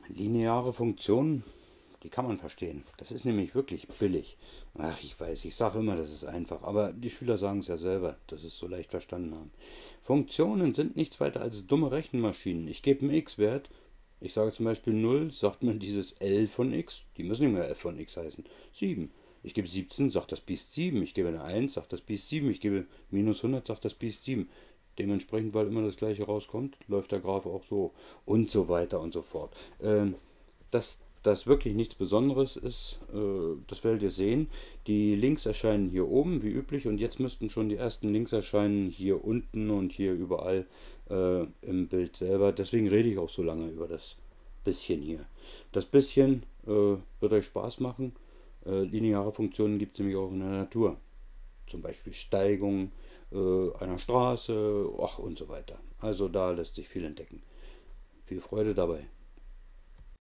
Lineare Funktionen, die kann man verstehen. Das ist nämlich wirklich billig. Ach, ich weiß, ich sage immer, das ist einfach, aber die Schüler sagen es ja selber, dass sie es so leicht verstanden haben. Funktionen sind nichts weiter als dumme Rechenmaschinen. Ich gebe einen x-Wert, ich sage zum Beispiel 0, sagt mir dieses L von x, die müssen nicht mehr f von x heißen, 7. Ich gebe 17, sagt das Biest 7. Ich gebe eine 1, sagt das Biest 7. Ich gebe minus 100, sagt das Biest 7. Dementsprechend, weil immer das gleiche rauskommt, läuft der Graph auch so und so weiter und so fort. Dass das wirklich nichts Besonderes ist, das werdet ihr sehen. Die Links erscheinen hier oben, wie üblich, und jetzt müssten schon die ersten Links erscheinen, hier unten und hier überall im Bild selber. Deswegen rede ich auch so lange über das bisschen hier. Das bisschen wird euch Spaß machen. Lineare Funktionen gibt es nämlich auch in der Natur. Zum Beispiel Steigung einer Straße, ach und so weiter. Also da lässt sich viel entdecken. Viel Freude dabei.